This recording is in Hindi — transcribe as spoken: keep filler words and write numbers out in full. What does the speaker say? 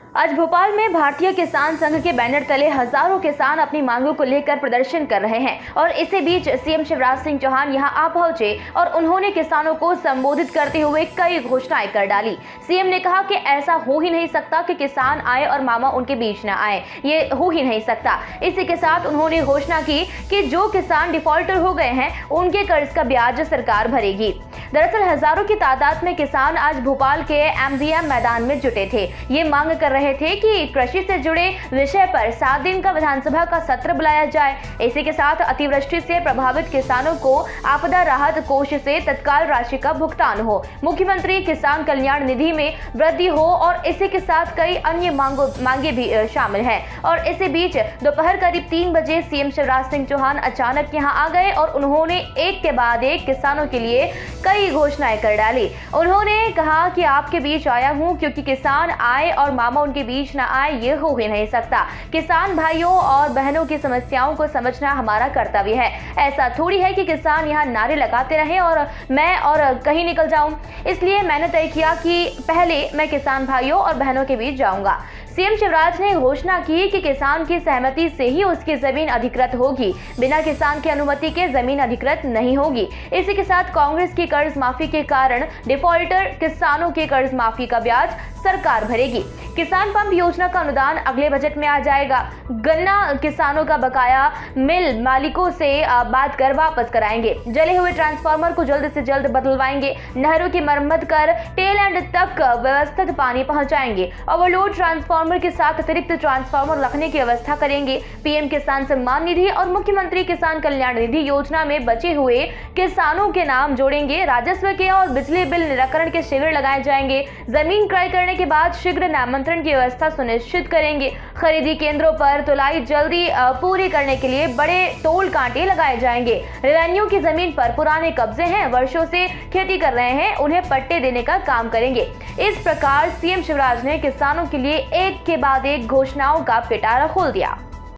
आज भोपाल में भारतीय किसान संघ के बैनर तले हजारों किसान अपनी मांगों को लेकर प्रदर्शन कर रहे हैं और इसी बीच सीएम शिवराज सिंह चौहान यहां आ पहुंचे और उन्होंने किसानों को संबोधित करते हुए कई घोषणाएं कर डाली। सीएम ने कहा कि ऐसा हो ही नहीं सकता कि किसान आए और मामा उनके बीच न आए, ये हो ही नहीं सकता। इसी के साथ उन्होंने घोषणा की कि जो किसान डिफॉल्टर हो गए हैं उनके कर्ज का ब्याज सरकार भरेगी। दरअसल हजारों की तादाद में किसान आज भोपाल के एमजीएम मैदान में जुटे थे। ये मांग कर रहे थे कि कृषि से जुड़े विषय पर सात दिन का विधानसभा का सत्र बुलाया जाए। इसी के साथ अतिवृष्टि से प्रभावित किसानों को आपदा राहत कोष से तत्काल राशि का भुगतान हो, मुख्यमंत्री किसान कल्याण निधि में वृद्धि हो और इसी के साथ कई अन्य मांगों मांगे भी शामिल हैं। और इसी बीच दोपहर करीब तीन बजे सीएम शिवराज सिंह चौहान अचानक यहां आ गए और उन्होंने एक के बाद एक किसानों के लिए कई घोषणाएं कर डाली। उन्होंने कहा कि आपके बीच आया हूं क्योंकि किसान आए और मामा उनके बीच न आए, ये हो ही नहीं सकता। किसान भाइयों और बहनों की समस्याओं को समझना हमारा कर्तव्य है। ऐसा थोड़ी है कि किसान यहाँ नारे लगाते रहे और मैं और कहीं निकल जाऊं। इसलिए मैंने तय किया कि पहले मैं किसान भाइयों और बहनों के बीच जाऊंगा। सीएम शिवराज ने घोषणा की कि किसान की सहमति से ही उसकी जमीन अधिकृत होगी, बिना किसान की अनुमति के जमीन अधिकृत नहीं होगी। इसी के साथ कांग्रेस की कर्ज माफी के कारण डिफॉल्टर किसानों के कर्ज माफी का ब्याज सरकार भरेगी। किसान पंप योजना का अनुदान अगले बजट में आ जाएगा। गन्ना किसानों का बकाया मिल मालिकों से बात कर वापस कराएंगे। जले हुए ट्रांसफार्मर को जल्द से जल्द बदलवाएंगे। नहरों की मरम्मत कर टेल एंड तक व्यवस्थित पानी पहुंचाएंगे। ओवरलोड ट्रांसफार्मर के साथ अतिरिक्त ट्रांसफार्मर रखने की व्यवस्था करेंगे। पीएम किसान सम्मान निधि और मुख्यमंत्री किसान कल्याण निधि योजना में बचे हुए किसानों के नाम जोड़ेंगे। राजस्व के और बिजली बिल निराकरण के शिविर लगाए जाएंगे। जमीन क्रय करने के बाद शीघ्र नामांतरण की व्यवस्था सुनिश्चित करेंगे। खरीदी केंद्रों पर तुलाई जल्दी पूरी करने के लिए बड़े टोल कांटे लगाए जाएंगे। रेवेन्यू की जमीन पर पुराने कब्जे हैं, वर्षों से खेती कर रहे हैं, उन्हें पट्टे देने का काम करेंगे। इस प्रकार सीएम शिवराज ने किसानों के लिए एक के बाद एक घोषणाओं का पिटारा खोल दिया।